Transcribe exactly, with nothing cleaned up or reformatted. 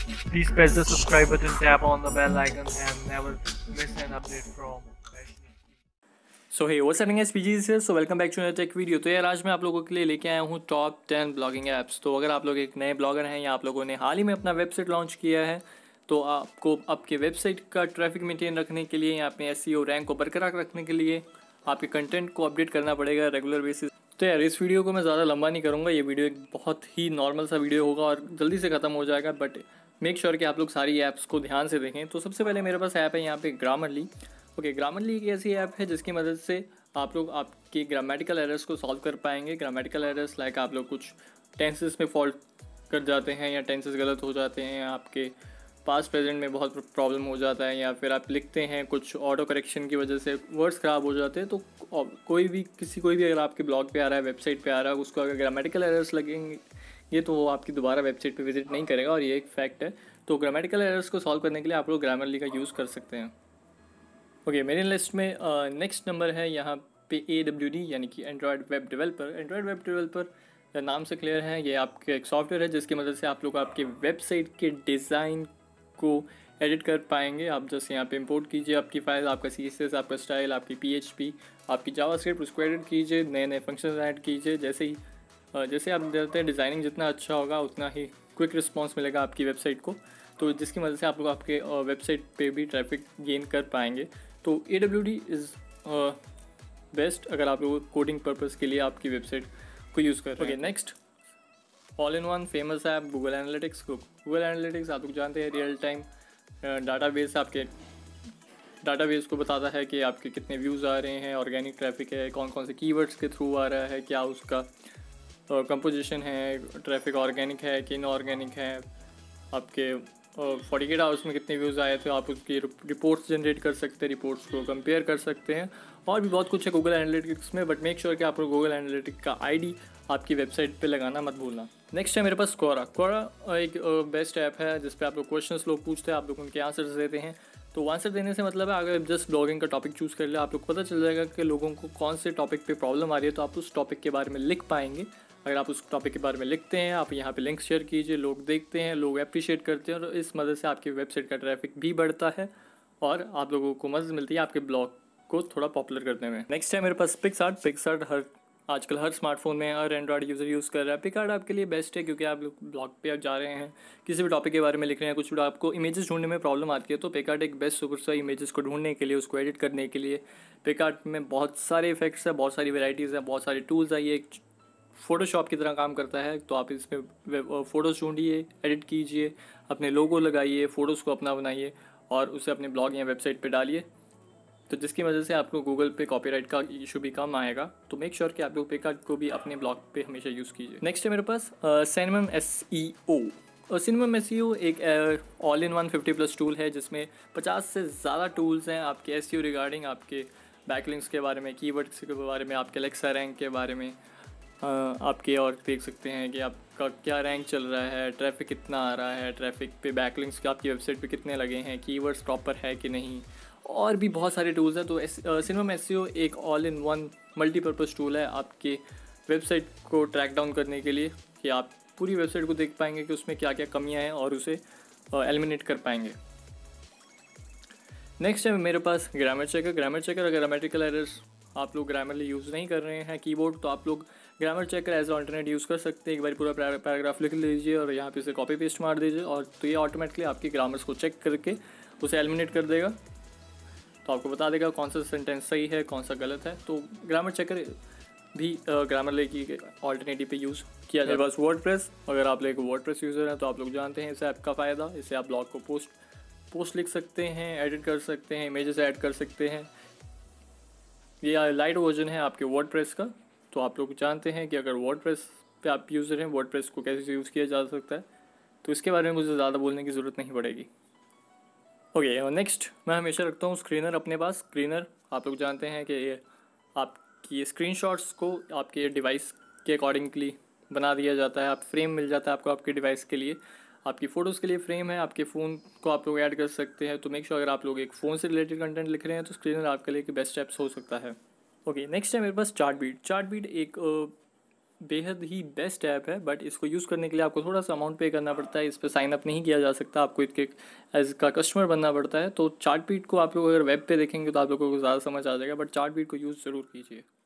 Please press the subscribe button, tap on the bell icon, and never miss an update from Passionate. So hey what's happening SPG से so welcome back to another tech video. तो यार आज मैं आप लोगों के लिए लेके आया हूँ टॉप टेन ब्लॉगिंग ऐप्स। तो अगर आप लोग एक नए ब्लॉगर हैं या आप लोगों ने हाल ही में अपना वेबसाइट लॉन्च किया है तो आपको आपके वेबसाइट का ट्रैफिक मेंटेन रखने के लिए या अपने एसईओ रैंक को बरकरार रखने के लिए आपके कंटेंट को अपडेट करना पड़ेगा रेगुलर बेसिस। तो यार इस वीडियो को मैं ज़्यादा लंबा नहीं करूँगा, ये वीडियो एक बहुत ही नॉर्मल सा वीडियो होगा और जल्दी से ख़त्म हो जाएगा, बट मेक श्योर कि आप लोग सारी ऐप्स को ध्यान से देखें। तो सबसे पहले मेरे पास ऐप है यहाँ पे ग्रामरली। ओके, ग्रामरली एक ऐसी ऐप है जिसकी मदद से आप लोग आपके ग्रामेटिकल एरर्स को सॉल्व कर पाएंगे। ग्रामेटिकल एरर्स लाइक आप लोग कुछ टेंसेस में फॉल्ट कर जाते हैं या टेंसेस गलत हो जाते हैं, आपके पास्ट प्रेजेंट में बहुत प्रॉब्लम हो जाता है, या फिर आप लिखते हैं कुछ ऑटो करेक्शन की वजह से वर्ड्स ख़राब हो जाते हैं। तो कोई भी किसी कोई भी अगर आपके ब्लॉग पे आ रहा है, वेबसाइट पे आ रहा है, उसको अगर ग्रामेटिकल एरर्स लगेंगे ये तो वो आपकी दोबारा वेबसाइट पे विजिट नहीं करेगा, और ये एक फैक्ट है। तो ग्रामेटिकल एरर्स को सॉल्व करने के लिए आप लोग ग्रामरली का यूज़ कर सकते हैं। ओके, मेरी लिस्ट में नेक्स्ट नंबर है यहाँ पे ए डब्ल्यू डी यानी कि Android web developer. Android web developer नाम से क्लियर है, ये आपके एक सॉफ्टवेयर है जिसकी मदद से आप लोग आपके वेबसाइट के डिज़ाइन को एडिट कर पाएंगे। आप जैसे यहाँ पे इंपोर्ट कीजिए आपकी फाइल, आपका सी एस एस, आपका स्टाइल, आपकी पी एच पी, आपकी जावास्क्रिप्ट, उसको एडिट कीजिए, नए नए फंक्शन ऐड कीजिए। जैसे ही जैसे आप देते हैं डिज़ाइनिंग जितना अच्छा होगा उतना ही क्विक रिस्पॉन्स मिलेगा आपकी वेबसाइट को, तो जिसकी मदद से आप लोग आपके वेबसाइट पे भी ट्रैफिक गेन कर पाएंगे। तो A W D is best अगर आप लोग कोडिंग पर्पज़ के लिए आपकी वेबसाइट को यूज़ कर रहे हैं। Okay, next all in one famous app Google Analytics. Google Analytics आप लोग जानते हैं रियल टाइम डाटाबेस, आपके डाटाबेस को बताता है कि आपके कितने व्यूज़ आ रहे हैं, ऑर्गेनिक ट्रैफिक है, कौन कौन से कीवर्ड्स के थ्रू आ रहा है, क्या उसका कंपोजिशन है, ट्रैफिक ऑर्गेनिक है कि इनऑर्गेनिक है, आपके फोर्टी एट आवर्स में कितने व्यूज़ आए थे, आप उसकी रिपोर्ट्स जनरेट कर सकते हैं, रिपोर्ट्स को कंपेयर कर सकते हैं, और भी बहुत कुछ है गूगल एनालिटिक्स में। बट मेक श्योर कि आप लोग गूगल एनालिटिक्स का आईडी आपकी वेबसाइट पे लगाना मत भूलना। नेक्स्ट है मेरे पास क्वोरा। क्वोरा एक बेस्ट ऐप है जिस पे आप लोग क्वेश्चंस लोग पूछते हैं, आप लोग उनके आंसर्स देते हैं। तो आंसर देने से मतलब है अगर जस्ट ब्लॉगिंग का टॉपिक चूज़ कर ले, आप लोग पता चल जाएगा कि लोगों को कौन से टॉपिक पे प्रॉब्लम आ रही है, तो आप उस टॉपिक के बारे में लिख पाएंगे। अगर आप उस टॉपिक के बारे में लिखते हैं, आप यहाँ पे लिंक शेयर कीजिए, लोग देखते हैं, लोग अप्रिशिएट करते हैं, और इस मदद से आपकी वेबसाइट का ट्रैफिक भी बढ़ता है और आप लोगों को मदद मिलती है आपके ब्लॉग को थोड़ा पॉपुलर करने में। नेक्स्ट है मेरे पास पिक्सआर्ट। पिक्सआर्ट हर आजकल हर स्मार्टफोन में हर एंड्रॉयड यूज़र यूज़ कर रहा है। पिक्सआर्ट आपके लिए बेस्ट है क्योंकि आप लोग ब्लॉग पे आप जा रहे हैं, किसी भी टॉपिक के बारे में लिख रहे हैं, कुछ भी आपको इमेजेस ढूंढने में प्रॉब्लम आती है, तो पिक्सआर्ट एक बेस्ट सोर्स है इमेजेस को ढूंढने के लिए, उसको एडिट करने के लिए। पिक्सआर्ट में बहुत सारे इफेक्ट्स हैं, बहुत सारी वेराइटीज़ हैं, बहुत सारे टूल्स हैं, ये एक फ़ोटोशॉप की तरह काम करता है। तो आप इसमें फ़ोटोज़ ढूंढिए, एडिट कीजिए, अपने लोगो लगाइए, फ़ोटोज़ को अपना बनाइए और उसे अपने ब्लॉग या वेबसाइट पे डालिए, तो जिसकी वजह से आपको गूगल पे कॉपीराइट का इशू भी कम आएगा। तो मेक श्योर कि आप लोग पिक्सआर्ट को भी अपने ब्लॉग पे हमेशा यूज़ कीजिए। नेक्स्ट है मेरे पास सिनेमम एस ई ओ। और सिनेमम एस ई ओ एक all in one fifty plus tool है जिसमें पचास से ज़्यादा टूल्स हैं आपके एस ई ओ रिगार्डिंग, आपके बैकलिंक्स के बारे में, कीवर्ड्स के बारे में, आपके एलेक्सा रैंक के बारे में, आपके और देख सकते हैं कि आपका क्या रैंक चल रहा है, ट्रैफिक कितना आ रहा है, ट्रैफिक पे बैकलिंक्स आपकी वेबसाइट पे कितने लगे हैं, कीवर्ड्स प्रॉपर है कि नहीं, और भी बहुत सारे टूल्स हैं। तो सिनेमम एसईओ एक all in one multipurpose tool है आपके वेबसाइट को ट्रैक डाउन करने के लिए, कि आप पूरी वेबसाइट को देख पाएंगे कि उसमें क्या क्या कमियां हैं और उसे एलिमिनेट कर पाएंगे। नेक्स्ट है मेरे पास ग्रामर चेकर। ग्रामर चेकर अगर ग्रामेटिकल एरर्स आप लोग ग्रामरली यूज़ नहीं कर रहे हैं कीबोर्ड, तो आप लोग grammar checker as alternate use कर सकते हैं। एक बार पूरा पैराग्राफ लिख लीजिए और यहाँ पे से कॉपी पेस्ट मार दीजिए, और तो ये ऑटोमेटिकली आपकी ग्रामर्स को चेक करके उसे एलिमिनेट कर देगा, तो आपको बता देगा कौन सा सेंटेंस सही है, कौन सा गलत है। तो ग्रामर चेकर भी ग्रामरली की ऑल्टरनेटिव पे यूज़ किया जाए। बस वर्डप्रेस, अगर आप लोग वर्डप्रेस यूज़र हैं तो आप लोग जानते हैं इस ऐप का फ़ायदा। इससे आप ब्लॉग को पोस्ट पोस्ट लिख सकते हैं, एडिट कर सकते हैं, इमेजेस ऐड कर सकते हैं। ये लाइट वर्जन है आपके वर्डप्रेस का। तो आप लोग जानते हैं कि अगर वर्डप्रेस पे आप यूज़र हैं, वर्डप्रेस को कैसे यूज़ किया जा सकता है, तो इसके बारे में मुझे ज़्यादा बोलने की ज़रूरत नहीं पड़ेगी। ओके, और नेक्स्ट मैं हमेशा रखता हूँ स्क्रीनर अपने पास। स्क्रीनर आप लोग जानते हैं कि ये आपकी स्क्रीनशॉट्स को आपके डिवाइस के अकॉर्डिंगली बना दिया जाता है। आप फ्रेम मिल जाता है आपको आपके डिवाइस के लिए, आपकी फ़ोटोज़ के लिए फ्रेम है, आपके फ़ोन को आप लोग ऐड कर सकते हैं। तो मेक श्योर अगर आप लोग एक फ़ोन से रिलेटेड कंटेंट लिख रहे हैं तो स्क्रीनर आपके लिए बेस्ट ऐप्स हो सकता है। ओके, नेक्स्ट है मेरे पास चार्टबीट। चार्टबीट एक बेहद ही बेस्ट ऐप है, बट इसको यूज़ करने के लिए आपको थोड़ा सा अमाउंट पे करना पड़ता है। इस पर साइन अप नहीं किया जा सकता, आपको इसके एज का कस्टमर बनना पड़ता है। तो चार्टबीट को आप लोग अगर वेब पे देखेंगे तो आप लोगों को ज़्यादा समझ आ जाएगा, बट चार्टबीट को यूज़ ज़रूर कीजिए।